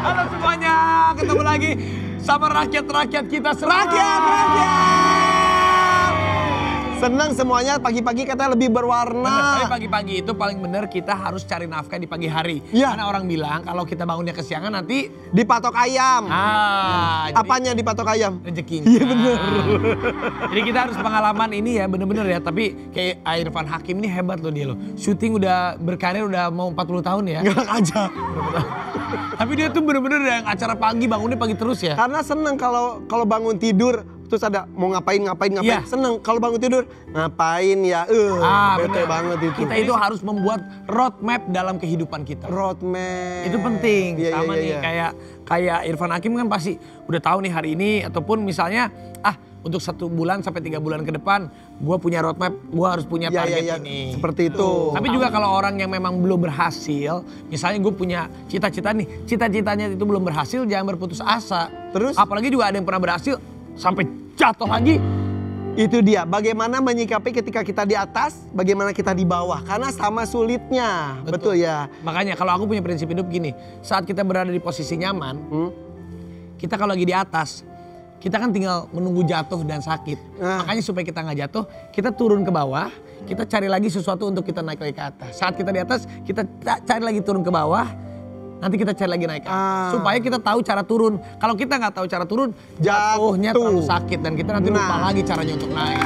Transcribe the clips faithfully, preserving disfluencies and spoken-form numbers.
Halo semuanya, ketemu lagi sama rakyat-rakyat kita semua. Rakyat, rakyat. Senang semuanya pagi-pagi katanya lebih berwarna. Bener, tapi pagi-pagi itu paling bener kita harus cari nafkah di pagi hari. Iya. Karena orang bilang kalau kita bangunnya kesiangan nanti Dipatok ayam. ah, Apanya dipatok ayam? rezekinya. Iya bener. Jadi kita harus pengalaman ini ya bener-bener ya. Tapi kayak Irfan Hakim ini hebat loh dia loh. Syuting udah berkarir udah mau empat puluh tahun ya. Nggak aja. Tapi dia tuh bener-bener yang acara pagi bangunnya pagi terus ya. Karena seneng kalau kalau bangun tidur terus ada mau ngapain ngapain ngapain. Iya. Seneng kalau bangun tidur ngapain ya. Eh, Ah, bete bener. banget itu. Kita itu harus membuat roadmap dalam kehidupan kita. roadmap. Itu penting. Iya, Sama iya, nih iya. kayak kayak Irfan Hakim kan pasti udah tahu nih hari ini ataupun misalnya ah untuk satu bulan sampai tiga bulan ke depan gue punya roadmap, gue harus punya Iya, target iya, iya. ini. Seperti itu. Tapi juga kalau orang yang memang belum berhasil, misalnya gue punya cita-cita nih, cita-citanya itu belum berhasil, jangan berputus asa. Terus? Apalagi juga ada yang pernah berhasil sampai jatuh lagi. Itu dia, bagaimana menyikapi ketika kita di atas, bagaimana kita di bawah. Karena sama sulitnya, betul, ya. Makanya kalau aku punya prinsip hidup gini, saat kita berada di posisi nyaman, Hmm? kita kalau lagi di atas, kita kan tinggal menunggu jatuh dan sakit. Nah. Makanya supaya kita nggak jatuh, kita turun ke bawah, kita cari lagi sesuatu untuk kita naik lagi ke atas. Saat kita di atas, kita ca- cari lagi turun ke bawah, nanti kita cari lagi naik ke atas. Ah. Supaya kita tahu cara turun. Kalau kita nggak tahu cara turun, jatuhnya Jatuh. terlalu sakit dan kita nanti lupa Nah. lagi caranya untuk naik.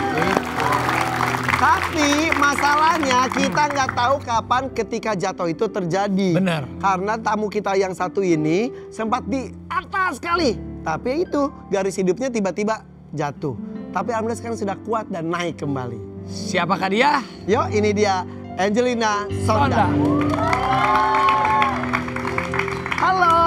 Tapi masalahnya kita nggak tahu kapan ketika jatuh itu terjadi. Benar. Karena tamu kita yang satu ini sempat di atas sekali. Tapi itu garis hidupnya tiba-tiba jatuh. Tapi alhamdulillah sekarang sudah kuat dan naik kembali. Siapakah dia? Yuk ini dia Angelina Sonda. Halo.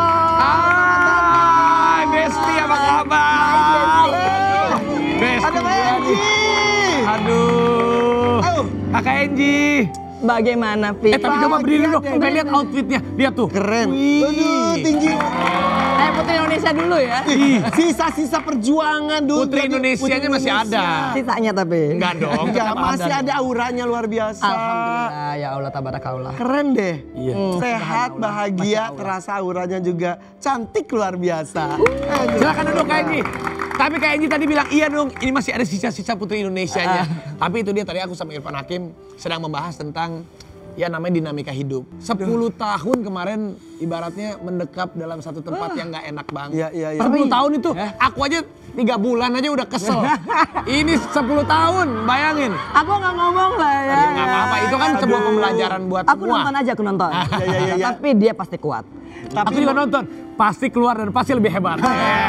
Hai Besti, apa kabar? Besti. Ada Mbak Angie. Aduh. Oh, Kakak Enji. Bagaimana, Pi? Eh tapi coba berdiri dulu, Bahagia pengen lihat outfitnya. Lihat tuh. keren. Wih. Aduh, tinggi. Eh, Putri Indonesia dulu ya. Ih, Sisa-sisa perjuangan dulu. Putri Indonesianya masih ada. Sisanya tapi. Enggak dong. Enggak, tetap masih dong. ada auranya luar biasa. Alhamdulillah, ya Allah tabarakallah. Keren deh. Iya. Sehat, bahagia, terasa auranya juga cantik luar biasa. Eh, Silakan duduk Kak Enji. Tapi Kak Enji tadi bilang iya dong, ini masih ada sisa-sisa Putri Indonesianya. Tapi itu dia tadi aku sama Irfan Hakim sedang membahas tentang ya namanya dinamika hidup. sepuluh tahun kemarin ibaratnya mendekap dalam satu tempat yang gak enak banget. Iya, iya, iya. sepuluh tahun itu aku aja tiga bulan aja udah kesel. Ini sepuluh tahun, bayangin. Aku nggak ngomong lah ya. Ya nggak apa-apa, itu kan sebuah pembelajaran buat Aku semua. nonton aja, aku nonton. Iya, iya, iya, iya. Tapi dia pasti kuat. Aku juga nonton, pasti keluar dan pasti lebih hebat.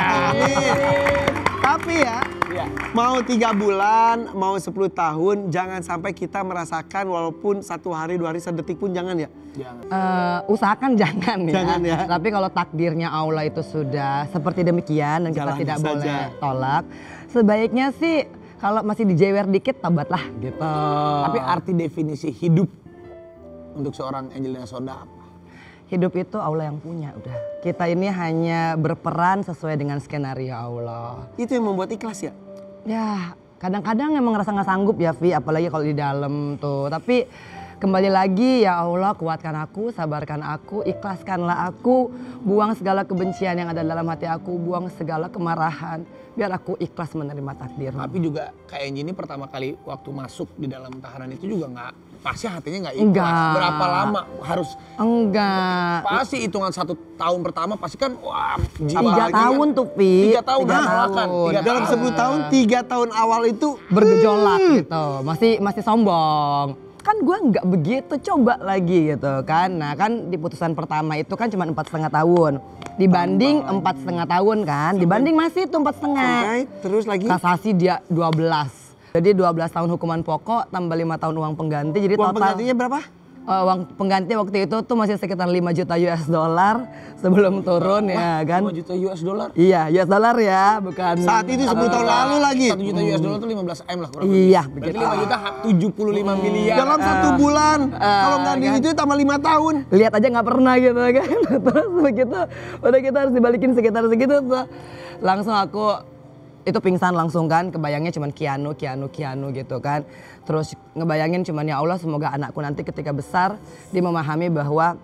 Tapi ya, Iya. mau tiga bulan, mau sepuluh tahun, jangan sampai kita merasakan walaupun satu hari, dua hari, sedetik pun jangan ya. Eh, usahakan jangan ya. Jangan ya. Tapi kalau takdirnya Allah itu sudah seperti demikian dan kita Jalani tidak saja. boleh tolak, sebaiknya sih kalau masih dijewer dikit tobatlah gitu. Tapi arti definisi hidup untuk seorang Angelina Sonda apa? Hidup itu Allah yang punya udah. Kita ini hanya berperan sesuai dengan skenario Allah. Itu yang membuat ikhlas ya. Ya kadang-kadang emang ngerasa nggak sanggup ya Vi, apalagi kalau di dalam tuh. Tapi kembali lagi ya Allah, kuatkan aku, sabarkan aku, ikhlaskanlah aku. Buang segala kebencian yang ada dalam hati aku, buang segala kemarahan. Biar aku ikhlas menerima takdir. Tapi juga kayak Enji ini pertama kali waktu masuk di dalam tahanan itu juga nggak, pasti hatinya nggak ikhlas. Enggak. Berapa lama harus, Enggak. pasti hitungan satu tahun pertama pasti kan wah jiwa. Tiga Apalagi tahun tuh Pi. Tiga tahun, Tiga nah, tahun. kan, tiga Dalam tahun. sepuluh tahun, tiga tahun awal itu Bergejolak gitu, masih masih sombong. Kan gue nggak begitu, coba lagi gitu kan. Nah kan di putusan pertama itu kan cuma empat setengah tahun. Dibanding empat setengah tahun kan, dibanding masih itu empat setengah. sampai terus lagi. Kasasi dia dua belas. Jadi dua belas tahun hukuman pokok tambah lima tahun uang pengganti. Jadi Uang total penggantinya berapa? eh, uang pengganti waktu itu tuh masih sekitar lima juta U S dollar sebelum turun ya kan. lima juta U S dollar. Iya, U S dollar ya, bukan. Saat itu sepuluh tahun lalu lagi. Satu juta U S dollar itu lima belas M lah kurang lebih. Iya, Berarti begitu. lima juta tujuh puluh lima miliar. Dalam satu bulan. Kalau nggak di kan. itu tambah lima tahun. Lihat aja nggak pernah gitu kan. Terus begitu udah kita harus dibalikin sekitar segitu tuh. Langsung aku itu pingsan langsung kan, kebayangnya cuman Kianu, Kianu, Kianu gitu kan. Terus ngebayangin cuman ya Allah semoga anakku nanti ketika besar dia memahami bahwa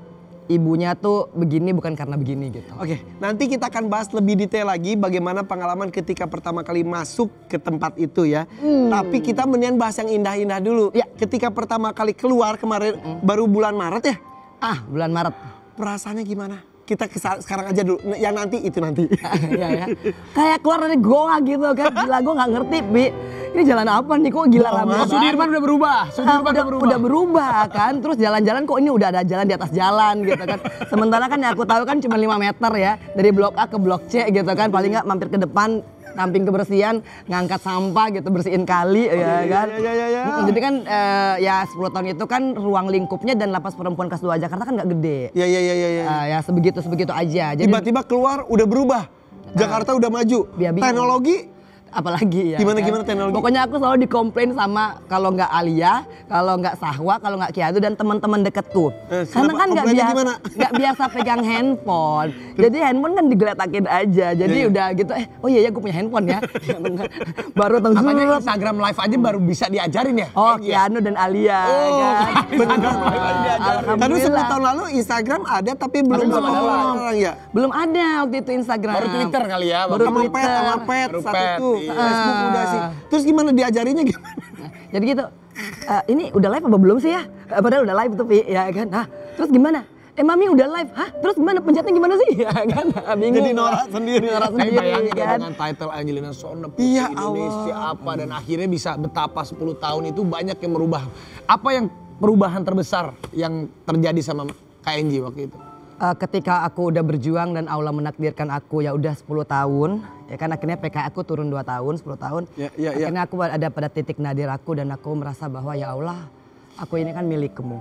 ibunya tuh begini bukan karena begini gitu. Oke, nanti kita akan bahas lebih detail lagi bagaimana pengalaman ketika pertama kali masuk ke tempat itu ya. Hmm. Tapi kita mendingan bahas yang indah-indah dulu. Ya. Ketika pertama kali keluar kemarin hmm. baru bulan Maret ya? Ah, bulan Maret. Perasaannya gimana? Kita kesa- sekarang aja dulu, yang nanti itu nanti. ya, ya. Kayak keluar dari goa gitu kan, gila gue gak ngerti Bi. Ini jalan apa nih kok gila oh, rame. Sudirman udah berubah, Sudirman uh, udah, udah berubah. Udah berubah kan, terus jalan-jalan kok ini udah ada jalan di atas jalan gitu kan. Sementara kan yang aku tahu kan cuma lima meter ya, dari blok A ke blok C gitu kan, paling gak mampir ke depan. Namping kebersihan, ngangkat sampah gitu, bersihin kali oh, ya iya, kan. Iya, iya, iya. Jadi kan uh, ya sepuluh tahun itu kan ruang lingkupnya dan lapas perempuan kelas dua Jakarta kan gak gede. Iya, iya, iya. iya. Uh, ya sebegitu-sebegitu aja. Jadi, tiba-tiba keluar udah berubah, Jakarta uh, udah maju, biar-biar. Teknologi apalagi ya. Gimana kan? gimana teknologi? Pokoknya aku selalu dikomplain sama kalau nggak Alia, kalau nggak Sahwa, kalau nggak Kiadu dan teman-teman deketku. Eh, Karena kan nggak biasa nggak biasa pegang handphone. Jadi handphone kan digeletakin aja. Jadi yeah, udah gitu eh oh iya ya gue punya handphone ya. Baru tahu Apanya Instagram live aja baru bisa diajarin ya? Oh, Kianu dan Alia oh, kan. Benar. Tapi sepuluh Alhamdulillah. tahun lalu Instagram ada tapi belum belum ada orang ya. Belum ada waktu itu Instagram. Baru Twitter kali ya. Baru Sama Twitter. pet, sama pet Baru saat pet, itu. iya. Facebook udah sih. Terus gimana diajarinya gimana? Nah, jadi gitu, uh, ini udah live apa belum sih ya? Uh, padahal udah live tuh Pi, ya kan? Nah, terus gimana? Eh Mami udah live, hah? Terus gimana pencetnya gimana sih? Ya kan? Bingung. Jadi norak sendiri. Norak Tapi sendiri bayangin kan? dengan title Angelina Sonda Putri Iya, Indonesia apa dan akhirnya bisa betapa sepuluh tahun itu banyak yang merubah. Apa yang perubahan terbesar yang terjadi sama K N J waktu itu? Uh, ketika aku udah berjuang dan Allah menakdirkan aku ya udah sepuluh tahun, ya kan akhirnya P K aku turun dua tahun, sepuluh tahun. Ya, ya, ya. Akhirnya aku ada pada titik nadir aku dan aku merasa bahwa ya Allah, aku ini kan milikmu.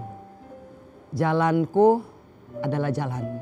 Jalanku adalah jalanmu.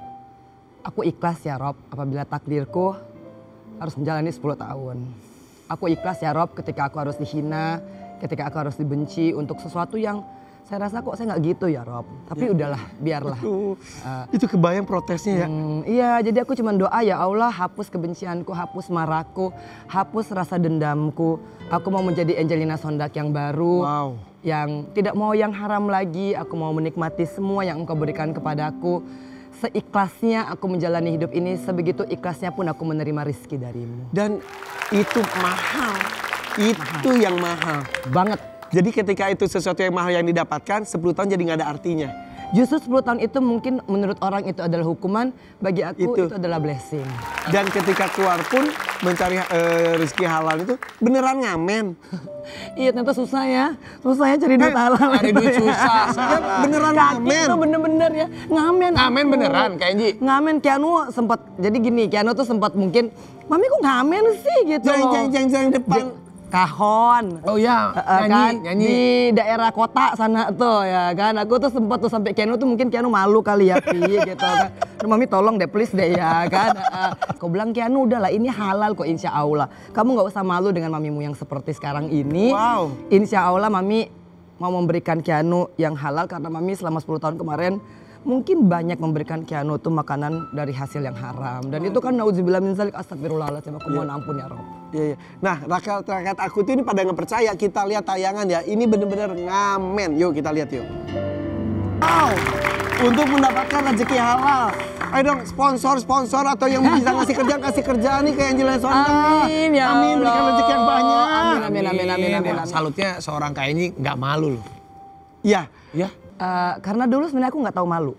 Aku ikhlas ya Rob apabila takdirku harus menjalani sepuluh tahun. Aku ikhlas ya Rob ketika aku harus dihina, ketika aku harus dibenci untuk sesuatu yang saya rasa kok saya nggak gitu ya Rob. Tapi ya, udahlah, biarlah. Uh, uh, itu kebayang protesnya ya. Hmm, iya, jadi aku cuma doa ya Allah hapus kebencianku, hapus marahku, hapus rasa dendamku. Aku mau menjadi Angelina Sondak yang baru. Wow. Yang tidak mau yang haram lagi, aku mau menikmati semua yang Engkau berikan kepadaku. Seikhlasnya aku menjalani hidup ini, sebegitu ikhlasnya pun aku menerima rizki darimu. Dan itu mahal. Itu mahal. Yang mahal. Banget. Jadi ketika itu sesuatu yang mahal yang didapatkan, sepuluh tahun jadi nggak ada artinya. Justru sepuluh tahun itu mungkin menurut orang itu adalah hukuman, bagi aku itu, itu adalah blessing. Dan ketika keluar pun mencari uh, rezeki halal itu beneran ngamen. Iya ternyata susah ya, susah ya cari duit halal. Cari duit susah. Beneran Kaki ngamen. itu bener-bener ya, ngamen. Ngamen aku. beneran K N J? Ngamen, Kianu sempat, jadi gini Kianu tuh sempat mungkin, Mami kok ngamen sih gitu loh. Jeng-jeng-jeng depan. Kahon. Oh iya, Uh, nyanyi, kan nyanyi. di daerah kota sana tuh ya kan. Aku tuh sempat tuh sampai Kianu tuh mungkin Kianu malu kali ya Pi gitu kan. Mami tolong deh please deh ya kan. Uh, Kau bilang Kianu udah lah ini halal kok insya Allah. Kamu nggak usah malu dengan mamimu yang seperti sekarang ini. Wow. Insya Allah Mami mau memberikan Kianu yang halal karena Mami selama sepuluh tahun kemarin mungkin banyak memberikan Kianu tuh makanan dari hasil yang haram. Dan itu kan nauzubillah min zalik, astagfirullahaladzim, aku mohon ampun ya Rob. Iya, iya. Nah rakyat-rakyat aku tuh ini pada nggak percaya, kita lihat tayangan ya. Ini bener-bener ngamen. Yuk kita lihat yuk. Wow, untuk mendapatkan rezeki halal. Ayo dong sponsor-sponsor atau yang bisa ngasih kerjaan, kasih kerjaan nih kayak Angelina Sonda. Amin ya Amin, berikan Allah. rezeki yang banyak. Amin, amin, amin, amin, amin. Ya, salutnya seorang K N J nggak malu loh. Iya, Ya. Uh, karena dulu sebenarnya aku nggak tahu malu.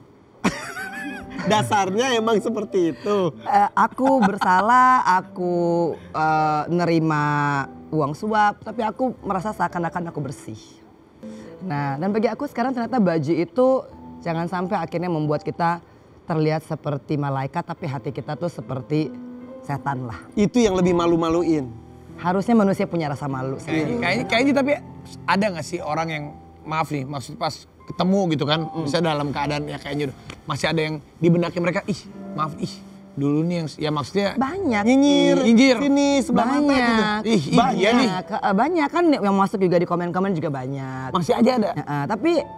dasarnya emang seperti itu. Uh, aku bersalah, aku uh, nerima uang suap, tapi aku merasa seakan-akan aku bersih. Nah, dan bagi aku sekarang ternyata baju itu jangan sampai akhirnya membuat kita terlihat seperti malaikat, tapi hati kita tuh seperti setan lah. Itu yang lebih malu-maluin. Harusnya manusia punya rasa malu. Kayaknya, kayaknya, kayaknya tapi ada nggak sih orang yang maaf nih, maksud pas ketemu gitu kan, mm. bisa dalam keadaan ya kayaknya masih ada yang di benaknya mereka, ih maaf ih dulu nih yang ya maksudnya banyak. Nyinyir, Nyinyir. sini sebelah mata gitu. Banyak. Ih, iya nih. Banyak, eh, banyak kan yang masuk juga di komen-komen juga banyak. Masih aja ada. Ya, eh, tapi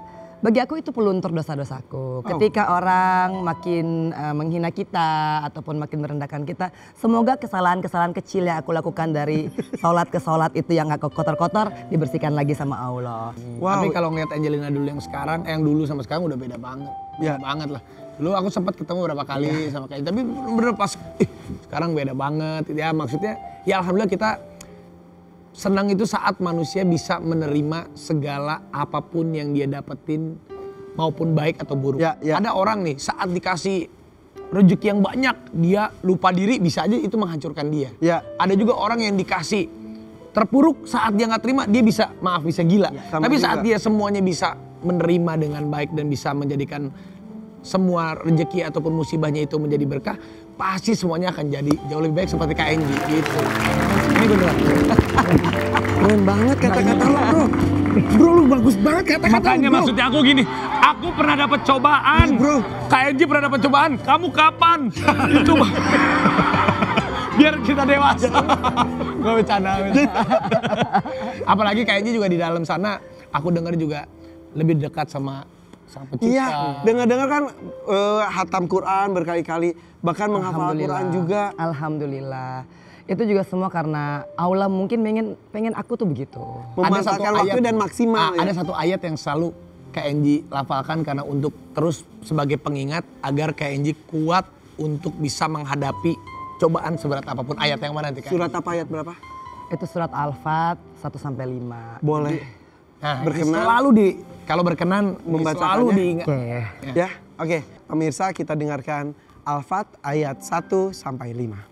Bagi aku itu peluntur dosa-dosaku. Ketika orang makin uh, menghina kita ataupun makin merendahkan kita, semoga kesalahan-kesalahan kecil yang aku lakukan dari sholat ke sholat itu yang gak kotor-kotor dibersihkan lagi sama Allah. Wow. Tapi kalau ngeliat Angelina dulu yang sekarang, eh, yang dulu sama sekarang udah beda banget. Beda Ya. banget lah. Dulu aku sempat ketemu beberapa kali ya. sama kayak, tapi bener pas, ih, sekarang beda banget. Ya maksudnya, ya alhamdulillah kita senang itu saat manusia bisa menerima segala apapun yang dia dapetin maupun baik atau buruk. Ya, ya. Ada orang nih saat dikasih rezeki yang banyak dia lupa diri bisa aja itu menghancurkan dia. Ya. Ada juga orang yang dikasih terpuruk saat dia nggak terima dia bisa maaf bisa gila. Ya, sama Tapi juga. saat dia semuanya bisa menerima dengan baik dan bisa menjadikan semua rezeki ataupun musibahnya itu menjadi berkah, pasti semuanya akan jadi jauh lebih baik seperti Kak Enji gitu. Ini beneran. Keren banget kata-kata lo bro. Bro lu bagus banget kata-kata Makanya lu, bro. maksudnya aku gini, aku pernah dapat cobaan. Iya, bro. Kak Enji pernah dapat cobaan, kamu kapan? Itu mah. Biar kita dewasa. Gue bercanda. Apalagi Kak Enji juga di dalam sana, aku dengar juga lebih dekat sama Sang Pencipta. Iya, dengar-dengar kan uh, hatam Quran berkali-kali, bahkan menghafal Quran juga. Alhamdulillah. Itu juga semua karena Allah mungkin pengen pengen aku tuh begitu. Memanfaatkan waktu dan maksimal. Ah, ya. Ada satu ayat yang selalu Kak Enji lafalkan karena untuk terus sebagai pengingat agar Kak Enji kuat untuk bisa menghadapi cobaan seberat apapun. Ayat yang mana nanti Kak? Surat apa ayat berapa? Itu surat Al-Fat satu sampai lima. Boleh. Nah, Berkenan. ini selalu di kalau berkenan Membacakannya. selalu diingat. Oke. Ya, oke. Pemirsa kita dengarkan Al-Fat ayat satu sampai lima.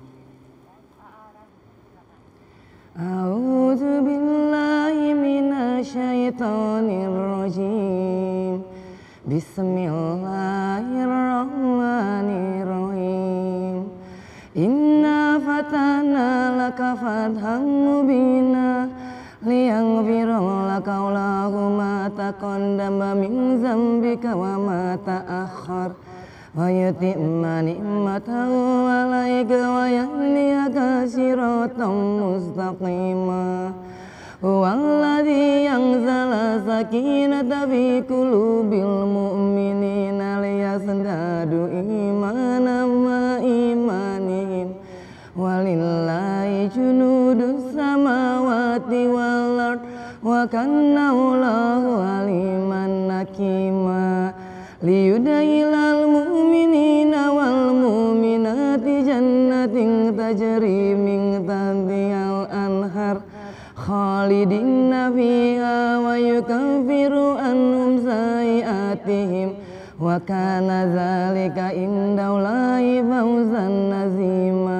A'udzu billahi minasyaitonir rajim. Bismillahirrahmanirrahim. Inna fatana laka fatham mubina liyaghfira laka Allahu ma taqaddama min dzambika wa ma ta'akhkhar wa yutimma ni'matahu 'alaika wa yahdiyaka siratan mustaqima. Huwallazi anzala sakinata fi qulubil mu'minina liyazdadu imanan ma imanihim. Walillahi junudus samawati wal ard wa kana Allahu aliman hakima. Liyudkhilal mu'minina wal mu'minati jannatin tajri min tahtihal anhar khalidina fiha wa yukaffiru anhum sayi'atihim wa kana dzalika indallahi fawzan azima.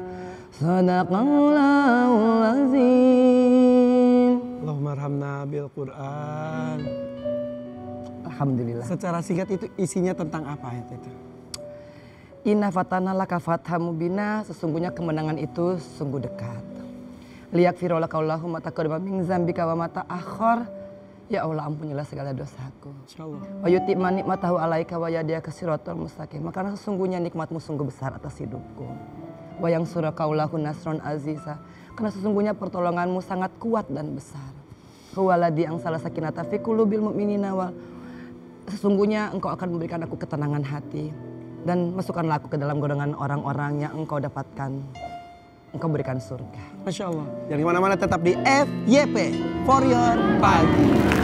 Shadaqallahul azim. Allahumma arhamna bil Quran. Alhamdulillah. Secara singkat itu isinya tentang apa ayat itu? Inna fatana laka fatham mubina, sesungguhnya kemenangan itu sungguh dekat. Liyaghfira laka Allahu ma taqaddama min dzambika wa ma ta'akhkhar. Ya Allah, ampunilah segala dosaku. Insyaallah. Wa yutimma nikmatahu 'alaika wa yahdiyaka siratal mustaqim. Karena sesungguhnya nikmatmu sungguh besar atas hidupku. Wa yansuraka Allahu nasron aziza. Karena sesungguhnya pertolonganmu sangat kuat dan besar. Huwaladzi ansala sakinata fi qulubil mu'minina wal sesungguhnya engkau akan memberikan aku ketenangan hati dan masukkanlah aku ke dalam golongan orang-orang yang engkau dapatkan, engkau berikan surga. Masya Allah. Jangan kemana-mana, tetap di F Y P for your pagi.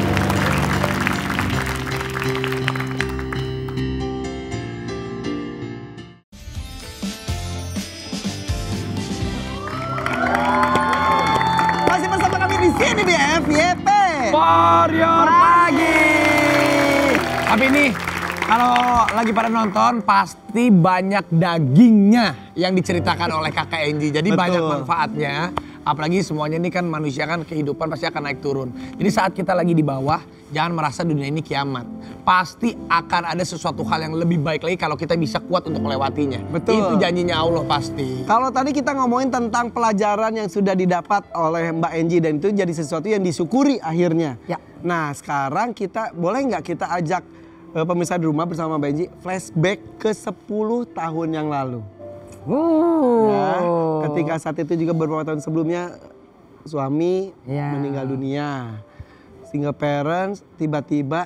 Masih bersama kami di sini di F Y P. For your pagi. Tapi ini kalau lagi pada nonton pasti banyak dagingnya yang diceritakan oleh Kakak Enji. Jadi Betul. banyak manfaatnya. Apalagi semuanya ini kan manusia kan kehidupan pasti akan naik turun. Jadi saat kita lagi di bawah, jangan merasa dunia ini kiamat. Pasti akan ada sesuatu hal yang lebih baik lagi kalau kita bisa kuat untuk melewatinya. Betul. Itu janjinya Allah pasti. Kalau tadi kita ngomongin tentang pelajaran yang sudah didapat oleh Mbak Enji dan itu jadi sesuatu yang disyukuri akhirnya. Ya. Nah sekarang kita boleh nggak kita ajak uh, pemirsa di rumah bersama Mbak Enji flashback ke sepuluh tahun yang lalu. Uh. Ya, ketika saat itu juga beberapa tahun sebelumnya suami Ya. meninggal dunia. Single parents tiba-tiba jebret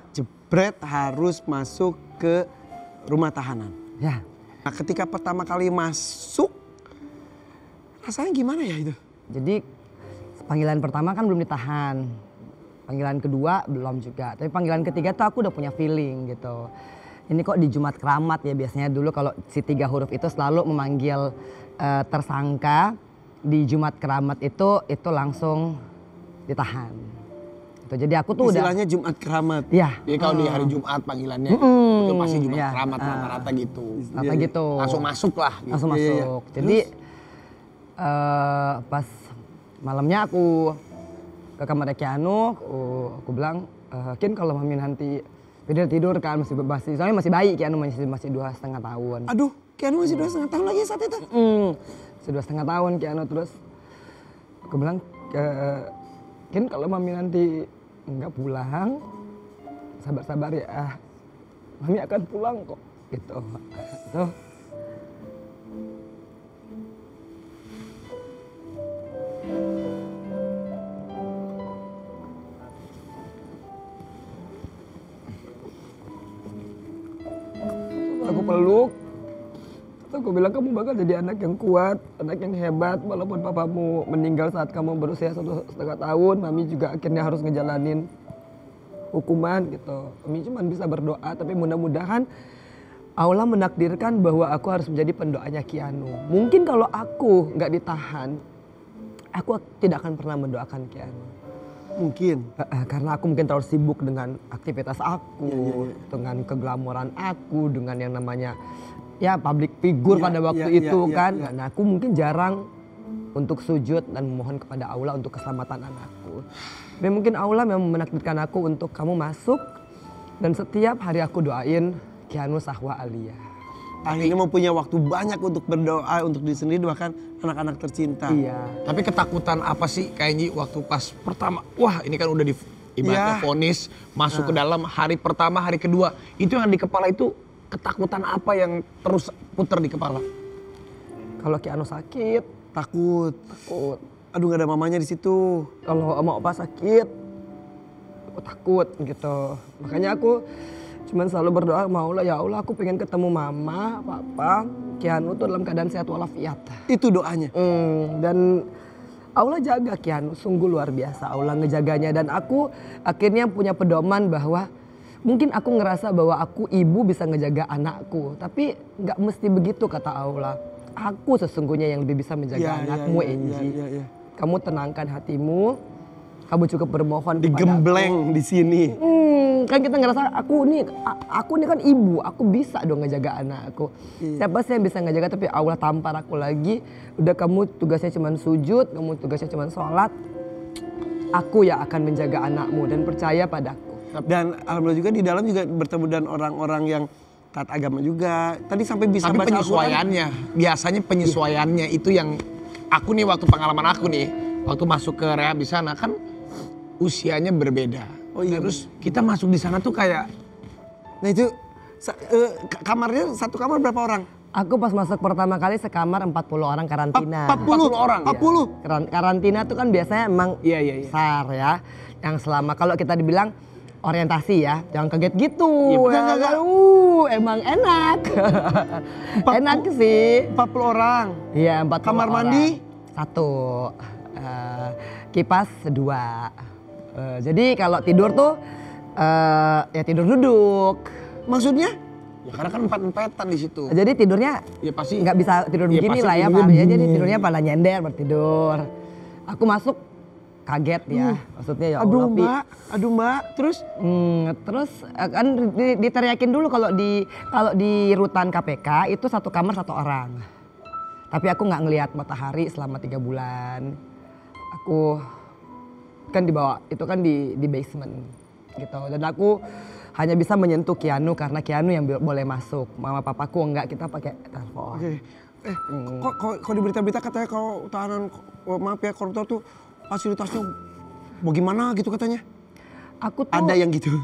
Brad harus masuk ke rumah tahanan. Ya. Nah, ketika pertama kali masuk, rasanya gimana ya itu? Jadi panggilan pertama kan belum ditahan. Panggilan kedua belum juga. Tapi panggilan ketiga tuh aku udah punya feeling gitu. Ini kok di Jumat Keramat ya, biasanya dulu kalau si tiga huruf itu selalu memanggil uh, tersangka. Di Jumat Keramat itu itu langsung ditahan. Gitu. Jadi aku tuh istilahnya udah Jumat Keramat. Iya. Jadi kalau di hari Jumat panggilannya Mm-mm, itu pasti Jumat ya, Keramat ah. rata-rata gitu. rata Iya, iya. gitu. Langsung masuk lah. Gitu. Langsung Iya, iya, iya. masuk. Jadi uh, pas malamnya aku ke kamar Keanu, aku, aku bilang, uh, Kin kalau mami nanti tidur tidur kan masih masih soalnya masih bayi Keanu masih masih dua setengah tahun. Aduh, Keanu masih dua setengah tahun lagi saat itu. Mm, masih dua setengah tahun Keanu, terus aku bilang, Kin kalau mami nanti nggak pulang, sabar-sabar ya, mami akan pulang kok, gitu. Tuh. Aku peluk, terus aku bilang kamu bakal jadi anak yang kuat, anak yang hebat, walaupun papamu meninggal saat kamu berusia satu setengah tahun, mami juga akhirnya harus ngejalanin hukuman gitu. Mami cuma bisa berdoa, tapi mudah-mudahan Allah menakdirkan bahwa aku harus menjadi pendoanya Keanu. Mungkin kalau aku nggak ditahan, aku tidak akan pernah mendoakan Keanu. Mungkin. Uh, karena aku mungkin terlalu sibuk dengan aktivitas aku, Ya, ya, ya. dengan keglamoran aku, dengan yang namanya ya public figure Ya, pada waktu ya, itu ya, kan. ya, ya. Nah, aku mungkin jarang untuk sujud dan memohon kepada Allah untuk keselamatan anakku. Tapi mungkin Allah memang menakdirkan aku untuk kamu masuk, dan setiap hari aku doain Keanu Sahwa Alia. Akhirnya mempunyai waktu banyak untuk berdoa untuk diri sendiri, bahkan anak-anak tercinta. Iya. Tapi ketakutan apa sih kayaknya waktu pas pertama, wah ini kan udah di ibaratnya Iya. vonis, masuk ke dalam hari pertama, hari kedua. Itu yang di kepala itu ketakutan apa yang terus putar di kepala? Kalau Keanu sakit, Takut. takut. Aduh, gak ada mamanya di situ. Kalau sama opa sakit, aku takut gitu. Makanya aku cuman selalu berdoa, maulah ya Allah aku pengen ketemu mama, papa, Keanu tuh dalam keadaan sehat walafiat. Itu doanya. Hmm, dan Allah jaga Keanu, sungguh luar biasa Allah ngejaganya. Dan aku akhirnya punya pedoman bahwa mungkin aku ngerasa bahwa aku ibu bisa ngejaga anakku. Tapi nggak mesti begitu kata Allah. Aku sesungguhnya yang lebih bisa menjaga Ya, ya, anakmu, ya, Enji. ya, ya, ya. Kamu tenangkan hatimu, kamu cukup bermohon kepada Digembleng di sini. Hmm, kan kita ngerasa aku nih, a- aku nih kan ibu, aku bisa dong ngejaga anakku. Iya. Siapa sih yang bisa ngejaga, tapi Allah tampar aku lagi. Udah kamu tugasnya cuma sujud, kamu tugasnya cuma sholat. Aku ya akan menjaga anakmu dan percaya padaku. Dan alhamdulillah juga di dalam juga bertemu dengan orang-orang yang taat agama juga. Tadi sampai bisa Tapi baca Al-Quran. penyesuaiannya, biasanya penyesuaiannya itu yang aku nih waktu pengalaman aku nih, waktu masuk ke rehab di sana kan usianya berbeda. Oh iya, Terus kita masuk di sana tuh kayak Nah itu sa- eh, ka- kamarnya satu kamar berapa orang? Aku pas masuk pertama kali sekamar empat puluh orang karantina. empat puluh orang, empat puluh. Karan- Karantina tuh kan biasanya emang Iya, iya, iya. besar ya. Yang selama kalau kita dibilang orientasi ya, jangan kaget gitu. Iya, enggak, ya enggak, kan? Uh, emang enak. Enak sih. empat puluh orang. Iya, empat puluh Kamar orang. mandi? Satu. Eh, kipas dua. Eh, jadi kalau tidur tuh eh, ya tidur duduk. Maksudnya? ya karena kan empat-empatan di situ. Jadi tidurnya Ya pasti nggak bisa tidur Ya, begini pasti lah ya tidurnya Pak. Ya, jadi tidurnya pada nyender bertidur. Aku masuk kaget ya. Maksudnya ya Aduh Allah, Pi. mbak, aduh mbak. Terus? Hmm, terus eh, kan di- diteriakin dulu kalau di kalau di rutan K P K itu satu kamar satu orang. Tapi aku nggak ngelihat matahari selama tiga bulan. Aku kan di bawah, itu kan di di basement gitu. Dan aku hanya bisa menyentuh Keanu karena Keanu yang bi- boleh masuk. Mama papaku enggak, kita pakai telepon. Oke. Eh, kok, kok, kok di berita-berita katanya kalau tahanan, oh, maaf ya, koruptor tuh fasilitasnya bagaimana gitu katanya? Aku tuh Ada yang gitu.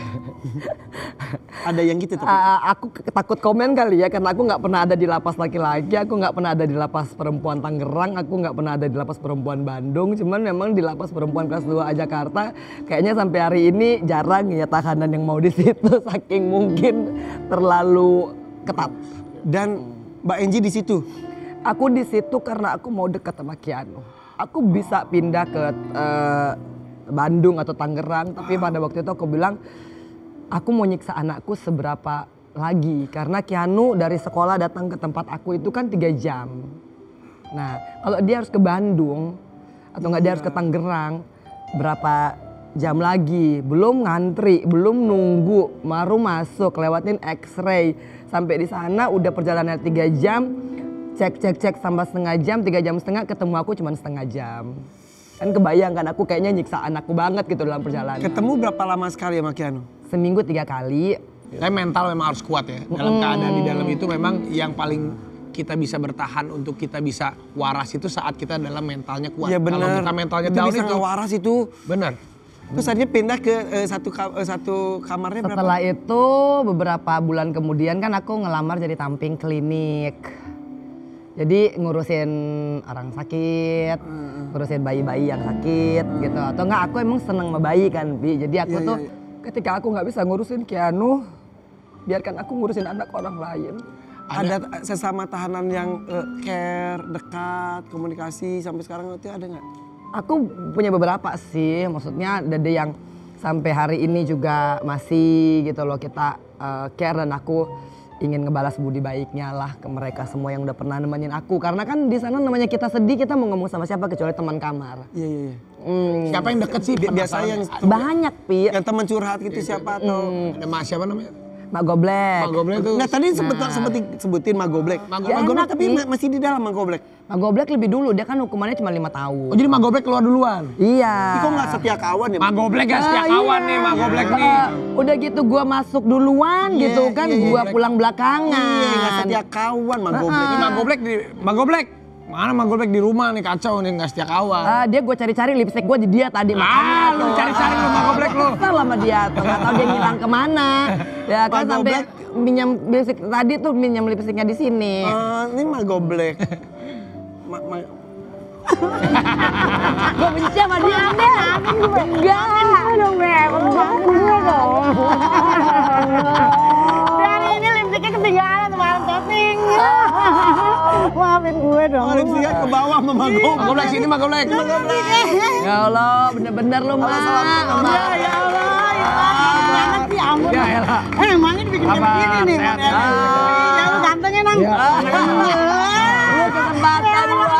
Ada yang gitu tapi. Uh, aku ke- takut komen kali ya karena aku nggak pernah ada di lapas laki-laki, aku nggak pernah ada di lapas perempuan Tangerang, aku nggak pernah ada di lapas perempuan Bandung. Cuman memang di lapas perempuan kelas dua A Jakarta kayaknya sampai hari ini jarang ya tahanan yang mau di situ saking mungkin terlalu ketat. Dan Mbak Enji di situ. Aku di situ karena aku mau dekat sama Keanu. Aku bisa pindah ke uh, Bandung atau Tangerang, tapi pada waktu itu aku bilang aku mau nyiksa anakku seberapa lagi karena Keanu dari sekolah datang ke tempat aku itu kan tiga jam. Nah kalau dia harus ke Bandung atau nggak dia harus ke Tangerang berapa jam lagi, belum ngantri, belum nunggu, baru masuk lewatin X-ray sampai di sana udah perjalanan tiga jam, cek cek cek tambah setengah jam, tiga jam setengah ketemu aku cuma setengah jam. Kan kebayang kan aku kayaknya nyiksa anakku banget gitu dalam perjalanan. Ketemu berapa lama sekali sama Keanu? Seminggu tiga kali. Tapi mental memang harus kuat ya. Dalam keadaan di dalam itu memang yang paling kita bisa bertahan untuk kita bisa waras itu saat kita dalam mentalnya kuat. Iya Kalau benar. kita mentalnya itu down bisa itu nggak waras itu. benar. Terus akhirnya pindah ke eh, satu ka- eh, satu kamarnya berapa? Setelah itu beberapa bulan kemudian kan aku ngelamar jadi tamping klinik. Jadi ngurusin orang sakit, ngurusin bayi-bayi yang sakit gitu. Atau enggak aku emang seneng sama bayi kan Bi. Jadi aku Iya, tuh iya, ketika aku nggak bisa ngurusin Keanu, biarkan aku ngurusin anak orang lain. Ada t- sesama tahanan yang eh, care, dekat, komunikasi sampai sekarang itu ada nggak? Aku punya beberapa sih, maksudnya ada yang sampai hari ini juga masih gitu loh kita uh, care dan aku ingin ngebalas budi baiknya lah ke mereka semua yang udah pernah nemenin aku. Karena kan di sana namanya kita sedih kita mau ngomong sama siapa kecuali teman kamar. Iya iya. iya. Hmm, Siapa yang deket sih? Bi- Biasa penasaran. yang banyak Pi, yang teman curhat gitu siapa atau? Ada mas siapa namanya? Mak Goblek. Mak Goblek tuh. Nah tadi sempet sebutin, sebutin Magoblek. Mago- Ya, Magoblek enak, tapi Pi. ma- masih di dalam Magoblek. Mak Goblek lebih dulu, dia kan hukumannya cuma lima Oh tahun. jadi Magoblek keluar duluan? Iya. Tapi kok nggak setia kawan ya? Magoblek gak setia Ah, kawan iya. nih Magoblek nih. Eh, udah gitu gua masuk duluan Iya, gitu kan, iya, iya. gua pulang belakangan. Iya nggak setia kawan Magoblek. Ini Magoblek di Magoblek. Mana Magoblek di rumah nih kacau nih gak setia kawan. Ah, dia gue cari-cari lipstick gue di dia tadi makanya Ah, lu cari-cari lu Magoblek lu. Kesel sama dia tuh, nggak tahu dia ngilang kemana. Ya kan sampai Magoblek. minjem lipstick tadi tuh minjem lipsticknya di sini. Eh, ini Magoblek. Ma ma Gue benci sama dia deh. Enggak. dong Beb. Enggak dong. Dari ini lipstiknya ketinggalan kemarin setting. Maafin gue dong. oh, lipstiknya ke bawah sama Magoblek. Magoblek sini Magoblek. Ya Allah, bener-bener lu mah. Ya, ya Allah, ya banget sih ampun. Ya elah. Eh, emangnya dibikin kayak Sabar, begini nih. sehat, Bang. sehat. Ya, lu gantengnya nang. Lu kesempatan gua.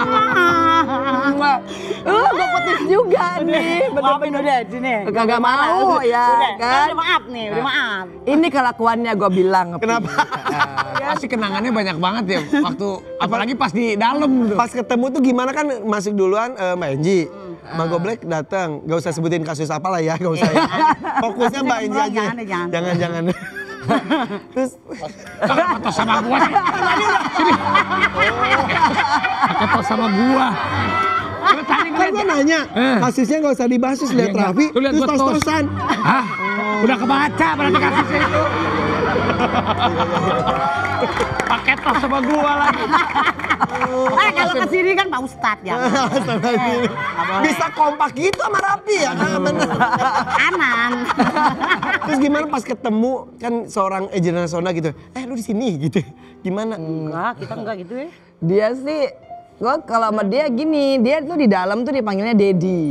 Lu gue petis juga nih. Maafin udah sini. Kagak mau ya Udah, kan. udah maaf nih, udah maaf. Ini kelakuannya gue bilang. Kenapa? Pasti kenangannya banyak banget ya waktu apalagi pas di dalam tuh. Pas ketemu tuh gimana kan masuk duluan eh, Mbak Enji. Magoblek datang, gak usah sebutin kasus apa lah ya, gak usah ya. Fokusnya Mbak Enji aja. Jangan deh, jangan. Jangan, jangan. Terus Kenapa tos sama gua sih? Sini. Pakai tos sama gua. Lu tadi kan gua nanya, Eh. kasusnya gak usah dibahas terus lihat Iya, nggak. Raffi, Lu lihat terus gua tos. tos-tosan. Hah? Udah kebaca berarti kasusnya itu. Pakai tos sama gua lagi. Eh, kalau kesini kan Pak Ustadz ya. Bisa kompak gitu sama Raffi ya, ah, bener. Kanan. Terus gimana pas ketemu kan seorang agent nasional gitu, eh lu di sini gitu, gimana? Enggak, kita enggak gitu ya. Dia sih, gue kalau sama dia gini, dia tuh di dalam tuh dipanggilnya Dedi.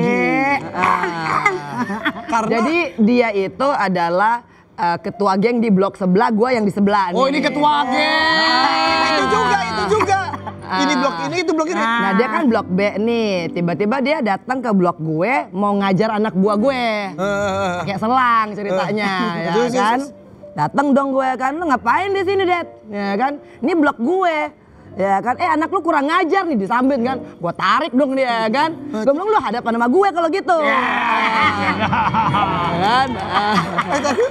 Karena Jadi dia itu adalah uh, ketua geng di blok sebelah, gue yang di sebelah. Oh nih. ini ketua geng. itu juga, itu juga. Ini blok ini, itu blok ini. Nah dia kan blok B nih, tiba-tiba dia datang ke blok gue mau ngajar anak buah gue. Eh, Kayak selang ceritanya, ya Terus, terus, kan? terus. Datang dong gue kan, lu ngapain di sini Det? Ya kan? Ini blok gue. Ya kan, eh anak lu kurang ngajar nih disambit kan, gue tarik dong dia kan, gue bilang lu hadapan sama gue kalau gitu. Ya kan? Ah. Eh, tapi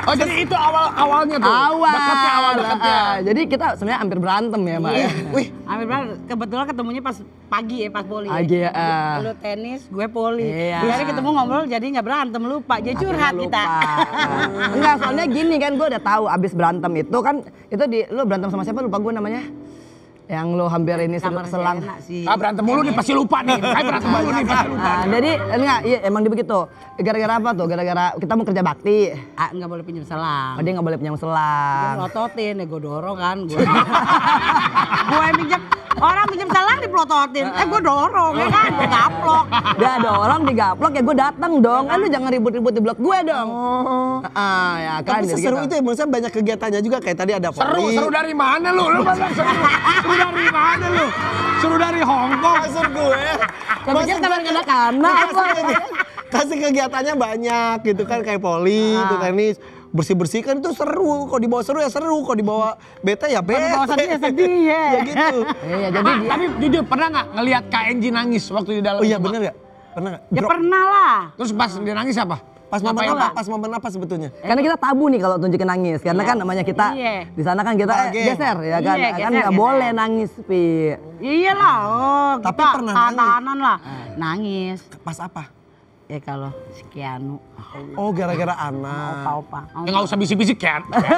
Oh jadi itu awal awalnya tuh. Awal. Dekatnya awal dekatnya. Ah, jadi kita sebenarnya hampir berantem ya, Mbak. ya. Wih, Ambil benar, kebetulan ketemunya pas pagi ya, pas poli. Pagi ya, ah. Lu tenis, gue poli. Iya. Jadi ketemu ngobrol jadi nggak berantem, lupa. Jadi curhat Akhirnya kita. lupa. Enggak, soalnya gini kan gue udah tahu abis berantem itu kan itu di lu berantem sama siapa lupa gue namanya. Yang lu hampir ini Kamar selang. enak sih. Ah berantem mulu nih pasti lupa nih. Kayak berantem mulu nih pasti lupa. Nah, jadi enggak, iya emang dia begitu. Gara-gara apa tuh? Gara-gara kita mau kerja bakti. Ah, nggak boleh pinjam selang. Oh, dia nggak boleh pinjam Gue selang. melototin, ya gue dorong kan. Gue gue pinjam, orang pinjam selang dipelototin. Eh gue dorong ya kan, gue gaplok. Dia ada orang digaplok ya gue datang dong. Eh lu jangan ribut-ribut di blok gue dong. oh. Ah, ya kan. Tapi jadi seseru gitu. itu ya, menurut saya banyak kegiatannya juga kayak tadi ada Seru, voli. seru dari mana lu? Lu masa seru? Seru dari mana lu? Seru dari Hongkong. Maksud gue. Tapi kan kamar kanak-kanak. Kasih, kegi- kasih kegiatannya banyak gitu kan kayak poli, itu tenis. Bersih-bersih kan itu seru. Kalau dibawa seru ya seru, kalau dibawa bete ya bete. dibawa sedih ya sedih ya. Ya gitu. Iya, jadi Ah, dia tapi jujur pernah nggak ngelihat K N J nangis waktu di dalam? Oh iya rumah? bener ya? Pernah nggak? Ya Bro, pernah lah. Terus pas dia nangis apa? Pas momen Ngapain? apa? Pas momen apa sebetulnya? karena kita tabu nih kalau tunjukin nangis karena kan namanya kita Iya. di sana kan kita eh, Bahagia. geser ya kan Iya, kan geser, nggak geser. boleh nangis pi Iyalah, oh Tapi kita pernah nangis? tahan-tahanan lah. Nangis. Pas apa? Ya kalau si Keanu, Oh gara-gara anak. opa-opa. Ya nggak usah bisik-bisik kan?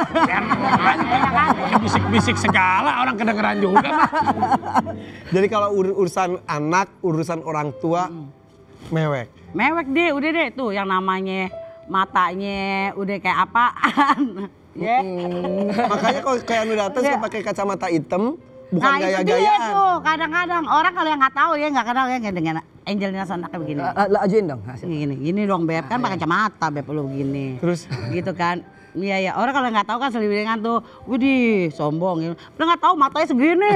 Bisik-bisik segala orang kedengeran juga. Jadi kalau ur- urusan anak, urusan orang tua, mewek. Mewek deh, udah deh tuh yang namanya matanya udah kayak apaan. Ya. Makanya kalau kayak anu datang suka pakai kacamata hitam, bukan Nah itu dia gaya-gayaan. tuh, kadang-kadang orang kalau yang nggak tahu ya nggak kenal ya kayak dengan Angelina Sondakh kayak begini. Eh, eh, ajuin dong hasil. Gini, gini dong Beb, kan pakai kacamata Beb lu gini. Terus? Gitu kan. Iya ya, orang kalau nggak tahu kan seliwingan tuh, widih sombong gitu. Udah nggak tahu matanya segini.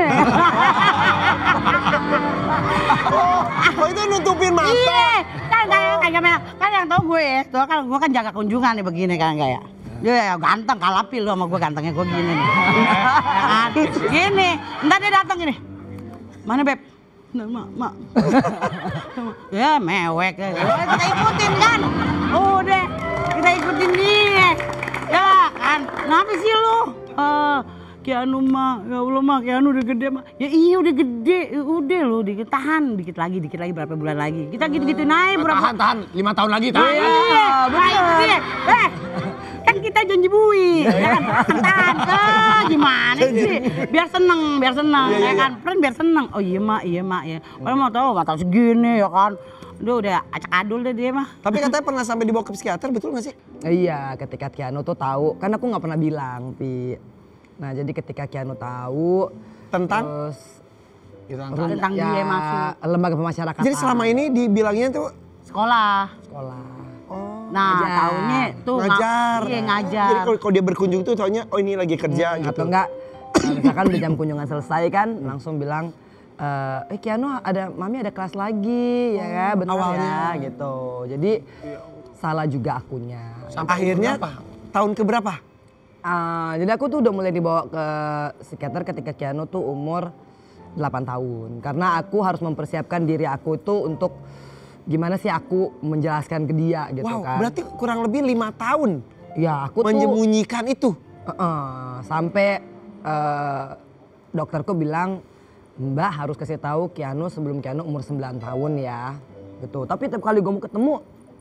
Oh itu nutupin mata. Iya, kan kayak kayak kan yang tahu gue ya, tuh kan gue kan jaga kunjungan nih begini kan kayak. Dia ya ganteng kalapil lu sama gue gantengnya gue gini nih. Ya kan? Gini, entar dia datang gini. Mana Beb? Nah, mak, mak. Ya mewek ya. Kita ikutin kan. Udah, kita ikutin dia. Ya kan, kenapa sih lu? Eh, Keanu mah, ya Allah mah, Keanu udah gede mah. Ya iya udah gede, ya udah lu dikit tahan, dikit lagi, dikit lagi berapa bulan lagi. Kita gitu-gitu naik berapa. Tahan, tahan. Lima tahun lagi tahan. Iya, bener. Eh, kan kita janji bui, ya kan? Tahan, eh, gimana sih? Biar seneng, biar seneng, ya kan? Friend biar seneng. Oh iya mak, iya mak ya. Kalau mau tahu, nggak tahu segini ya kan? Udah udah acak adul deh dia mah. Tapi katanya pernah sampai dibawa ke psikiater, betul gak sih? Iya, ketika Keanu tuh tahu, kan aku nggak pernah bilang, Pi. Nah, jadi ketika Keanu tahu Tentang? terus Tentang ya, dia masuk lembaga pemasyarakatan. Jadi selama ini dibilangnya tuh sekolah. sekolah. Nah, Ngajar. taunya tuh nga- ngajar. Iya ngajar. Jadi kalau kalau dia berkunjung tuh taunya oh ini lagi kerja gitu. Atau enggak, misalkan udah jam kunjungan selesai kan, langsung bilang, eh eh, Keanu ada, mami ada kelas lagi, ya kan, benar awalnya. ya, gitu. Jadi salah juga akunya. Sampai Akhirnya umur berapa? tahun keberapa? Ah, jadi aku tuh udah mulai dibawa ke psikiater ketika Keanu tuh umur delapan tahun. Karena aku harus mempersiapkan diri aku tuh untuk gimana sih aku menjelaskan ke dia gitu Wow, kan. berarti kurang lebih lima tahun Ya aku tuh menyembunyikan itu. uh-uh, sampai uh, dokterku bilang, Mbak harus kasih tahu Keanu sebelum Keanu umur sembilan tahun ya. Gitu. Tapi tiap kali gue mau ketemu,